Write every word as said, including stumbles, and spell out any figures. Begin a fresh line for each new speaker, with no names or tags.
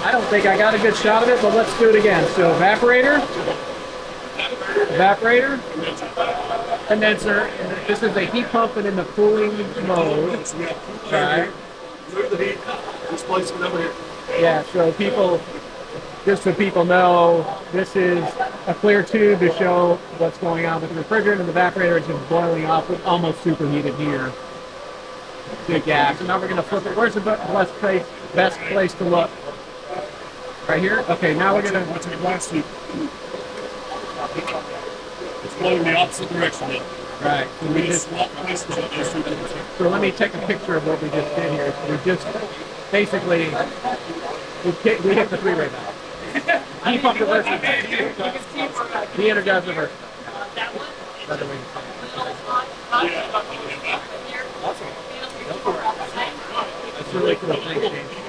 I don't think I got a good shot of it, but let's do it again. So evaporator, evaporator, condenser. This is a heat pump and in the cooling mode. Right.
Move the heat. Displace it over here.
Yeah, so people, just so people know, this is a clear tube to show what's going on with the refrigerant, and the evaporator is just boiling off with almost superheated here. Good gas. And now we're going to flip it. Where's the best place, best place to look? Right here? Okay, now we're going to...
What's the glass tube? It's blowing the opposite direction now.
Right. So, we just,
swap places on those two things.
so let me take a picture of what we just did here. So we just basically, we hit, we hit the three-way valve. Heat pump reverse. De-energize reverse. Another way to say it. That's really cool. Thanks, James.